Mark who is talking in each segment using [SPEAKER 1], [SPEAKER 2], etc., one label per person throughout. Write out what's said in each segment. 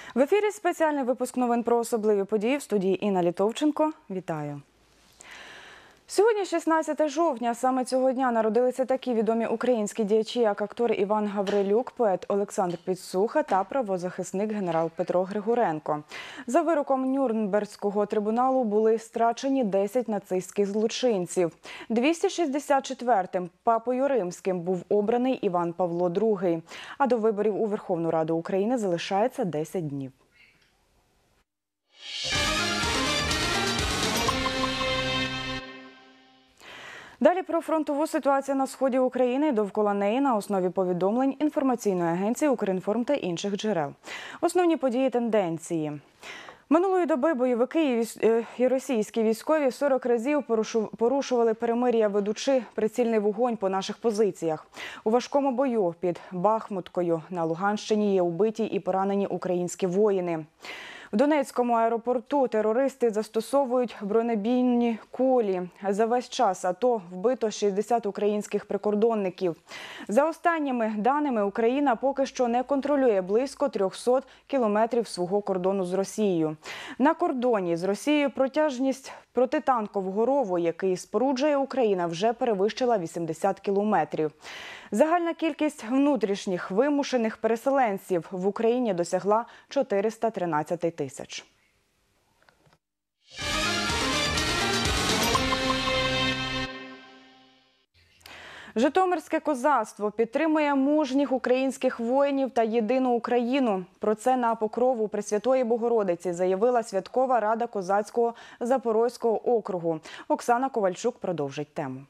[SPEAKER 1] В ефірі спеціальний випуск новин про особливі події в студії Інна Літовченко. Вітаю! Сьогодні 16 жовтня. Саме цього дня народилися такі відомі українські діячі, як актор Іван Гаврилюк, поет Олександр Підсуха та правозахисник генерал Петро Григоренко. За вироком Нюрнберзького трибуналу були страчені 10 нацистських злочинців. 264-м папою римським був обраний Іван Павло II. А до виборів у Верховну Раду України залишається 10 днів. Далі про фронтову ситуацію на сході України, довкола неї на основі повідомлень інформаційної агенції «Укрінформ» та інших джерел. Основні події, тенденції. Минулої доби бойовики і російські військові 40 разів порушували перемир'я, ведучи прицільний вогонь по наших позиціях. У важкому бою під Бахмуткою на Луганщині є убиті і поранені українські воїни. В Донецькому аеропорту терористи застосовують бронебійні кулі. За весь час АТО вбито 60 українських прикордонників. За останніми даними, Україна поки що не контролює близько 300 кілометрів свого кордону з Росією. На кордоні з Росією протяжність протитанкового рову, який споруджує Україна, вже перевищила 80 кілометрів. Загальна кількість внутрішніх вимушених переселенців в Україні досягла 413 тисяч. Житомирське козацтво підтримує мужніх українських воїнів та єдину Україну. Про це на покрову Пресвятої Богородиці заявила Святкова рада козацького Запорозького округу. Оксана Ковальчук продовжить тему.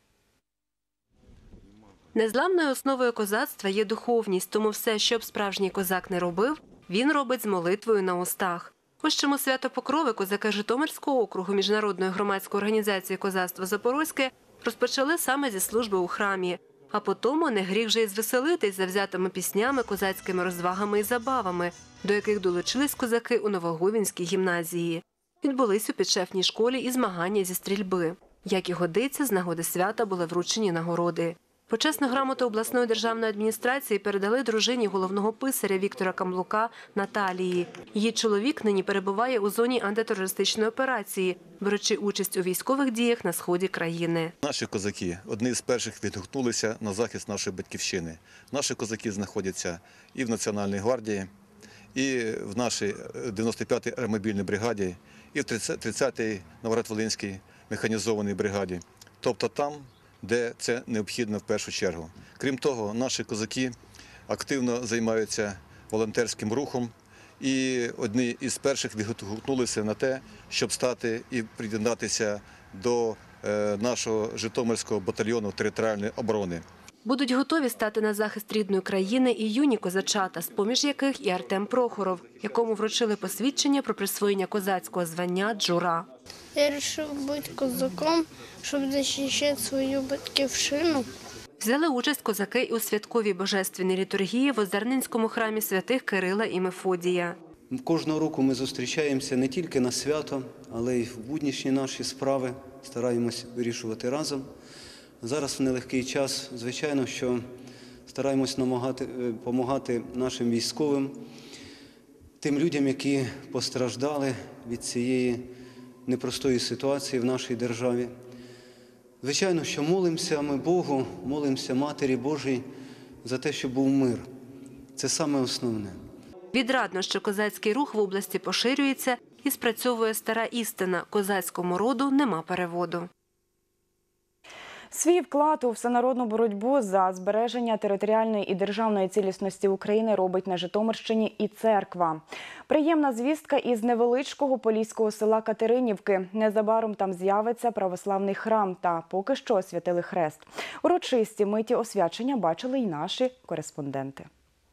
[SPEAKER 2] Незламною основою козацтва є духовність, тому все, що б справжній козак не робив, він робить з молитвою на устах. Ось чому свято Покрови козаки Житомирського округу Міжнародної громадської організації «Козацтво Запорозьке» розпочали саме зі служби у храмі. А потому не гріх же й звеселитись завзятими піснями, козацькими розвагами і забавами, до яких долучились козаки у Новоговінській гімназії. Відбулись у підшефній школі і змагання зі стрільби. Як і годиться, з нагоди свята були вручені нагороди. Почесну грамоту обласної державної адміністрації передали дружині головного писаря Віктора Камлука Наталії. Її чоловік нині перебуває у зоні антитерористичної операції, беручи участь у військових діях на сході країни.
[SPEAKER 3] Наші козаки одні з перших відгукнулися на захист нашої батьківщини. Наші козаки знаходяться і в Національній гвардії, і в нашій 95-й аеромобільній бригаді, і в 30-й Новоград-Волинській механізованій бригаді. Тобто там, де це необхідно в першу чергу. Крім того, наші козаки активно займаються волонтерським рухом і одні із перших відгукнулися на те, щоб стати і приєднатися до нашого Житомирського батальйону територіальної оборони.
[SPEAKER 2] Будуть готові стати на захист рідної країни і юні козачата, з-поміж яких і Артем Прохоров, якому вручили посвідчення про присвоєння козацького звання «Джура».
[SPEAKER 4] Я вирішив бути козаком, щоб захищати свою батьківщину.
[SPEAKER 2] Взяли участь козаки і у святковій божественній літургії в Озерненському храмі святих Кирила і Мефодія.
[SPEAKER 5] Кожного року ми зустрічаємося не тільки на свято, але й в буднішні наші справи, стараємось вирішувати разом. Зараз в нелегкий час, звичайно, що стараємось допомагати нашим військовим, тим людям, які постраждали від цієї непростої ситуації в нашій державі. Звичайно, що молимося ми Богу, молимося Матері Божій за те, щоб був мир. Це саме основне.
[SPEAKER 2] Відрадно, що козацький рух в області поширюється і спрацьовує стара істина – козацькому роду нема переводу.
[SPEAKER 1] Свій вклад у всенародну боротьбу за збереження територіальної і державної цілісності України робить на Житомирщині і церква. Приємна звістка із невеличкого поліського села Катеринівки. Незабаром там з'явиться православний храм та поки що освятили хрест. Урочисті миті освячення бачили й наші кореспонденти.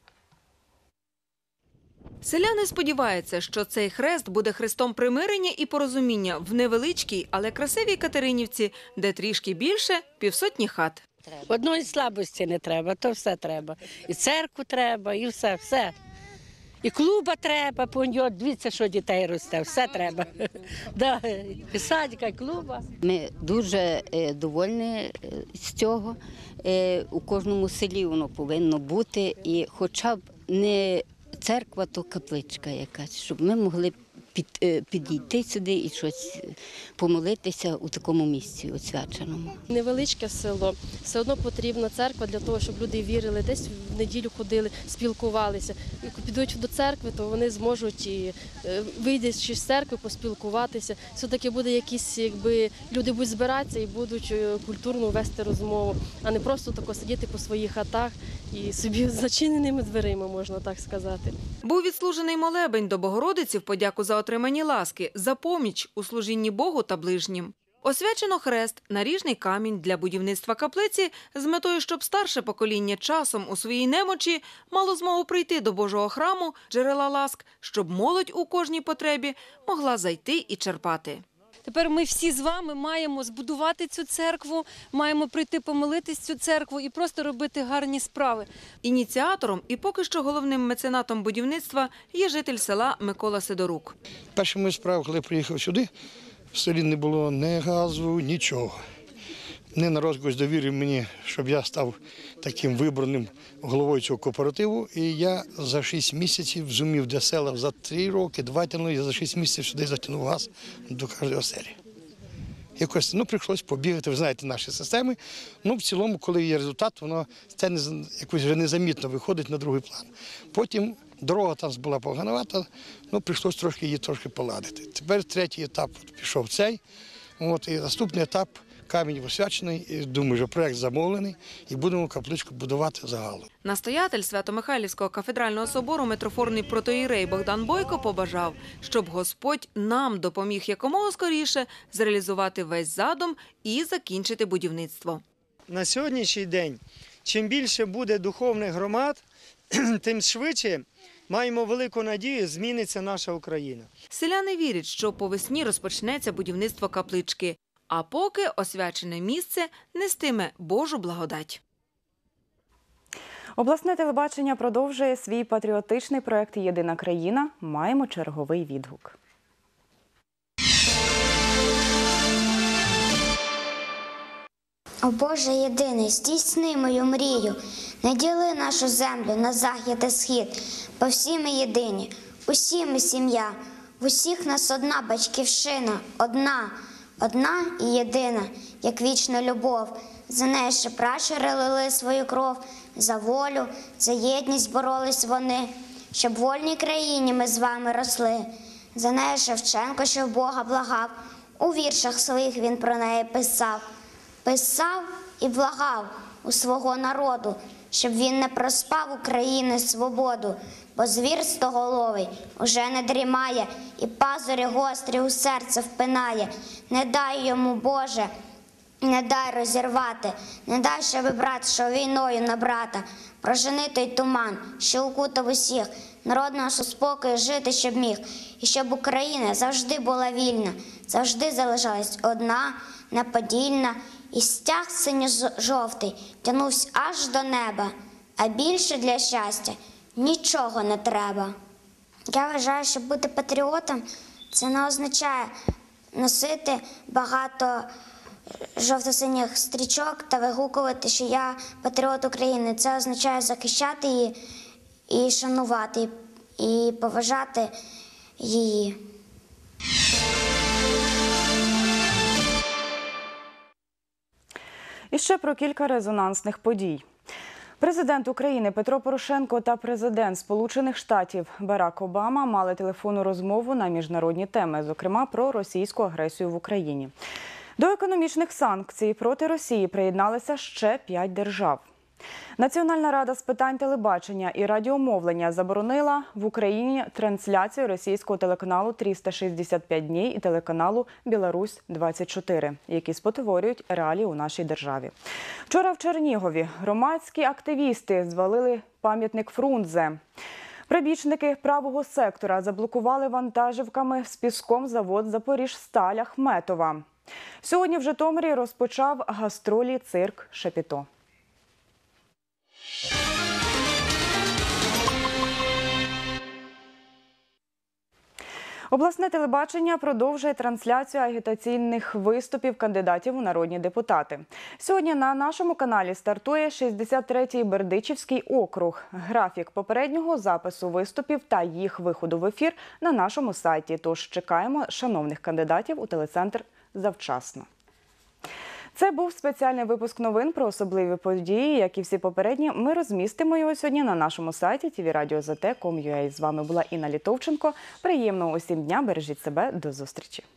[SPEAKER 6] Селяни сподіваються, що цей хрест буде хрестом примирення і порозуміння в невеличкій, але красивій Катеринівці, де трішки більше – 500 хат.
[SPEAKER 7] Одної слабості не треба, то все треба. І церкву треба, і все. І клуба треба, дивіться, що дітей росте, все треба. І садика, і клуба.
[SPEAKER 8] Ми дуже довольні з цього. У кожному селі воно повинно бути, і хоча б не церква, то капличка якась, щоб ми могли підійти сюди і щось помолитися у такому місці освяченому.
[SPEAKER 9] Невеличке село, все одно потрібна церква для того, щоб люди вірили, десь в неділю ходили, спілкувалися. І підуть до церкви, то вони зможуть і вийдячи з церкви, поспілкуватися. Все-таки буде якісь, якби люди будуть збиратися і будуть культурно вести розмову, а не просто тако сидіти по своїх хатах і собі з зачиненими дверима, можна так сказати.
[SPEAKER 6] Був відслужений молебень до Богородиці в подяку за отримані ласки, за поміч у служінні Богу та ближнім. Освячено хрест, наріжний камінь для будівництва каплиці з метою, щоб старше покоління часом у своїй немочі мало змогу прийти до Божого храму, джерела ласк, щоб молодь у кожній потребі могла зайти і черпати.
[SPEAKER 10] Тепер ми всі з вами маємо збудувати цю церкву, маємо прийти помолитись в цю церкву і просто робити гарні справи.
[SPEAKER 6] Ініціатором і поки що головним меценатом будівництва є житель села Микола Сидорук.
[SPEAKER 11] Перша моя справа, коли я приїхав сюди, в селі не було ні газу, нічого. Не на розголос довірив мені, щоб я став таким вибраним головою цього кооперативу. І я за 6 місяців зумів для села за 3 роки, 2 тягнули, я за 6 місяців сюди затягнув газ до кожної оселі. Якось, прийшлось побігати, ви знаєте, наші системи. В цілому, коли є результат, воно це якось вже незамітно виходить на другий план. Потім дорога там була поганувата, прийшлось її трошки поладити. Тепер третій етап пішов цей, і наступний етап – камінь освячений, і, думаю, що проєкт замовлений, і будемо капличку будувати загалом.
[SPEAKER 6] Настоятель Свято-Михайлівського кафедрального собору митрофорний протоієрей Богдан Бойко побажав, щоб Господь нам допоміг якомога скоріше зреалізувати весь задум і закінчити будівництво.
[SPEAKER 12] На сьогоднішній день, чим більше буде духовних громад, тим швидше маємо велику надію, зміниться наша Україна.
[SPEAKER 6] Селяни вірять, що по весні розпочнеться будівництво каплички. А поки освячене місце нестиме Божу благодать.
[SPEAKER 1] Обласне телебачення продовжує свій патріотичний проєкт «Єдина країна». Маємо черговий відгук.
[SPEAKER 13] О Боже єдиний, здійсни мою мрію, не діли нашу землю на захід і схід, бо всі ми єдині, усі ми сім'я, в усіх нас одна батьківщина, одна і єдина, як вічна любов. За неї ще пращури лили свою кров, за волю, за єдність боролись вони, щоб в вольній країні ми з вами росли. За неї Шевченко, що в Бога благав, у віршах своїх він про неї писав і благав у свого народу, щоб він не проспав України свободу, бо звір стоголовий уже не дрімає і пазурі гострі у серце впинає. Не дай йому, Боже, не дай розірвати, не дай, щоби брат йшов війною на брата. Прожени той туман, що укутав усіх, народ наш у спокою жити, щоб міг, і щоб Україна завжди була вільна, завжди залишалась одна, неподільна, і стяг синьо-жовтий тягнувся аж до неба, а більше для щастя нічого не треба. Я вважаю, що бути патріотом – це не означає носити багато жовто-синіх стрічок та вигукувати, що я патріот України. Це означає захищати її і шанувати, і поважати її.
[SPEAKER 1] І ще про кілька резонансних подій. Президент України Петро Порошенко та президент Сполучених Штатів Барак Обама мали телефонну розмову на міжнародні теми, зокрема про російську агресію в Україні. До економічних санкцій проти Росії приєдналися ще 5 держав. Національна рада з питань телебачення і радіомовлення заборонила в Україні трансляцію російського телеканалу «365 днів» і телеканалу «Білорусь-24», які спотворюють реалії у нашій державі. Вчора в Чернігові громадські активісти звалили пам'ятник Фрунзе. Прибічники правого сектора заблокували вантажівками з піском завод «Запоріжсталь» Ахметова. Сьогодні в Житомирі розпочав гастролі цирк «Шапіто». Обласне телебачення продовжує трансляцію агітаційних виступів кандидатів у народні депутати. Сьогодні на нашому каналі стартує 63-й Бердичівський округ. Графік попереднього запису виступів та їх виходу в ефір на нашому сайті. Тож чекаємо шановних кандидатів у телецентр завчасно. Це був спеціальний випуск новин про особливі події. Як і всі попередні, ми розмістимо його сьогодні на нашому сайті tvradio.zt.com.ua. З вами була Інна Літовченко. Приємного усім дня, бережіть себе, до зустрічі.